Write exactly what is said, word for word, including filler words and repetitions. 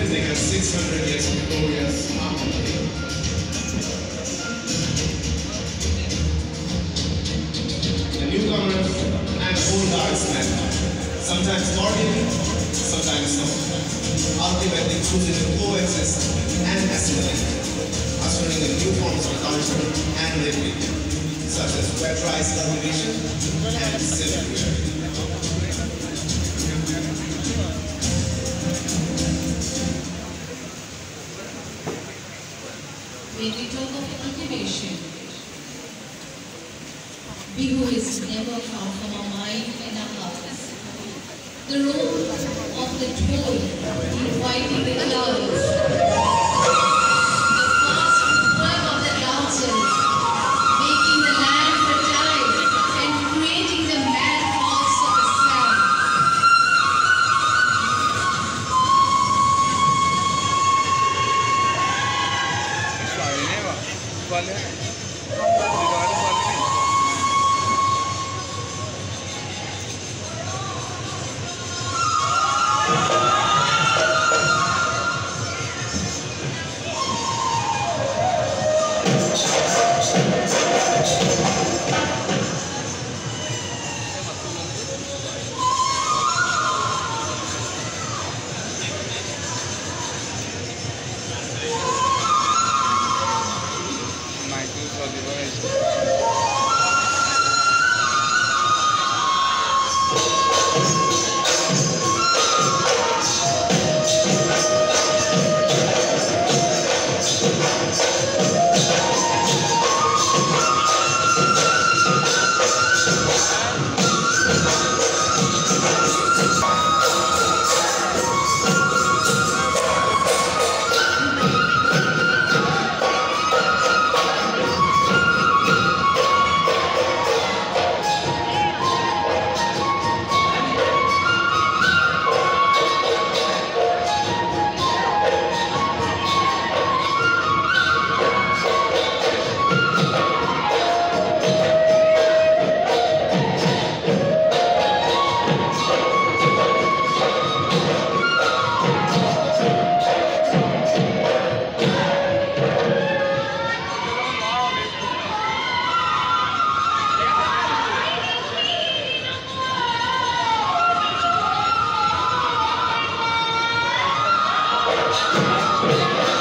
music and six hundred years of glorious harmony. The newcomers and old artsmen, sometimes bargaining, sometimes not, ultimately choosing to coexist and assimilate, ushering in new forms of culture and living, such as wet rice cultivation and silk weaving. When we talk of cultivation, Bihu is never far from our mind and our hearts. The role of the toll inviting the clouds, the fast work of the dancers, making the land fertile and creating the mad pulse of the sound. Thank you.